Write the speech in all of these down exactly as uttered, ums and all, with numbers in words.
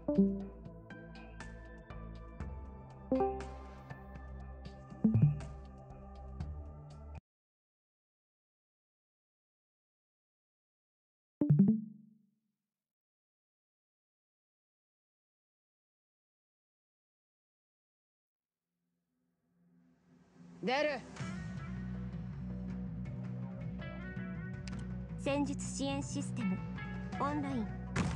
出る。 戦術支援システムオンライン。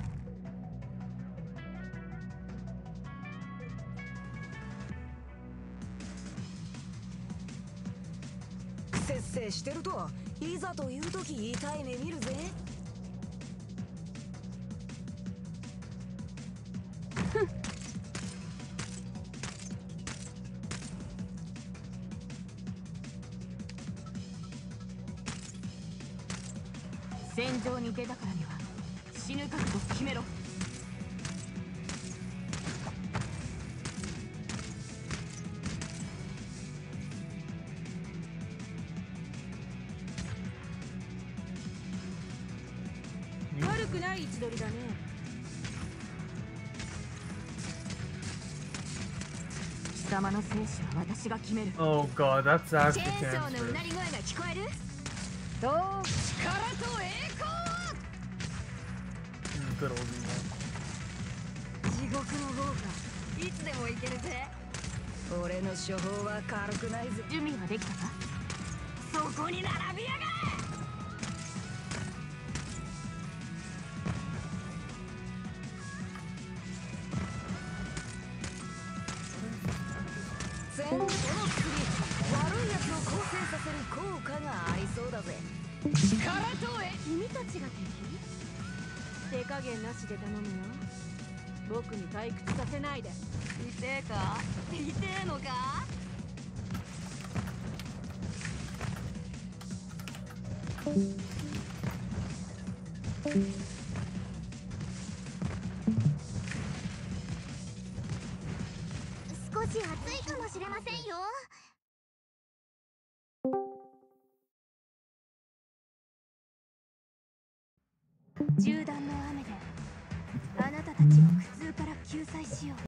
せっせしてるといざという時痛い目見るぜ。 戦場に出たからには死ぬ覚悟を決めろ。悪くない位置取りだね。貴様の生死は私が決める。 Oh god, that's チェ after ーンソーの cancer. うなり声が聞こえる。 と力と栄光。 Mm, good old email. 地獄の豪華いつでもいけるぜ。俺の処方は軽くないぜ。 準備はできたか。 そこに並びやがれ。戦闘の次、悪いやつを構成させる効果がありそうだぜ。力とえ。 君たちが敵？手加減なしで頼むよ。僕に退屈させないで。 痛えか？痛えのか？ 少し暑いかもしれませんよ。銃弾の雨であなたたちを苦痛から救済しよう。